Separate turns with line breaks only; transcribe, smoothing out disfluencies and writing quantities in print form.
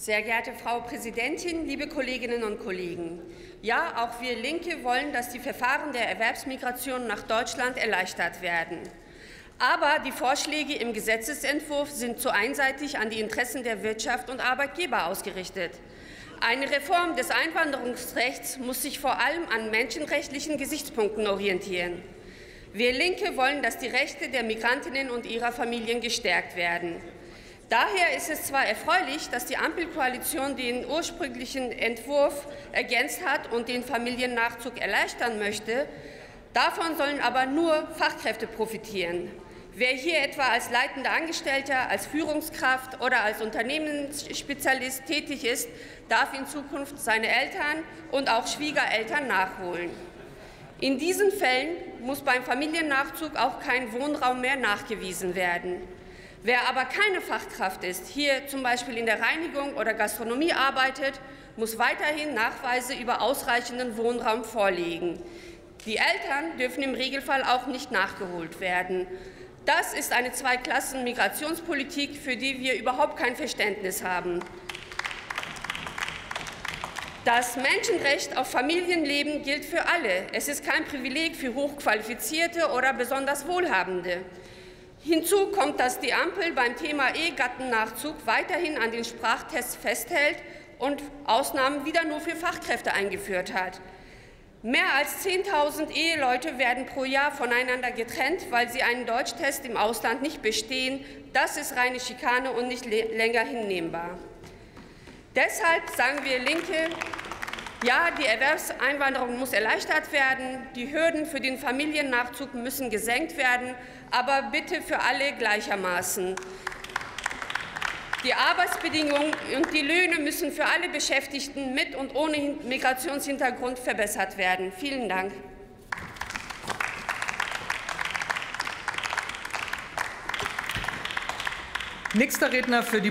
Sehr geehrte Frau Präsidentin, liebe Kolleginnen und Kollegen! Ja, auch wir Linke wollen, dass die Verfahren der Erwerbsmigration nach Deutschland erleichtert werden. Aber die Vorschläge im Gesetzesentwurf sind zu einseitig an die Interessen der Wirtschaft und Arbeitgeber ausgerichtet. Eine Reform des Einwanderungsrechts muss sich vor allem an menschenrechtlichen Gesichtspunkten orientieren. Wir Linke wollen, dass die Rechte der Migrantinnen und ihrer Familien gestärkt werden. Daher ist es zwar erfreulich, dass die Ampelkoalition den ursprünglichen Entwurf ergänzt hat und den Familiennachzug erleichtern möchte, davon sollen aber nur Fachkräfte profitieren. Wer hier etwa als leitender Angestellter, als Führungskraft oder als Unternehmensspezialist tätig ist, darf in Zukunft seine Eltern und auch Schwiegereltern nachholen. In diesen Fällen muss beim Familiennachzug auch kein Wohnraum mehr nachgewiesen werden. Wer aber keine Fachkraft ist, hier zum Beispiel in der Reinigung oder Gastronomie arbeitet, muss weiterhin Nachweise über ausreichenden Wohnraum vorlegen. Die Eltern dürfen im Regelfall auch nicht nachgeholt werden. Das ist eine Zweiklassen-Migrationspolitik, für die wir überhaupt kein Verständnis haben. Das Menschenrecht auf Familienleben gilt für alle. Es ist kein Privileg für Hochqualifizierte oder besonders Wohlhabende. Hinzu kommt, dass die Ampel beim Thema Ehegattennachzug weiterhin an den Sprachtests festhält und Ausnahmen wieder nur für Fachkräfte eingeführt hat. Mehr als 10.000 Eheleute werden pro Jahr voneinander getrennt, weil sie einen Deutschtest im Ausland nicht bestehen. Das ist reine Schikane und nicht länger hinnehmbar. Deshalb sagen wir Linke, ja, die Erwerbseinwanderung muss erleichtert werden, die Hürden für den Familiennachzug müssen gesenkt werden, aber bitte für alle gleichermaßen. Die Arbeitsbedingungen und die Löhne müssen für alle Beschäftigten mit und ohne Migrationshintergrund verbessert werden. Vielen Dank.
Nächster Redner für die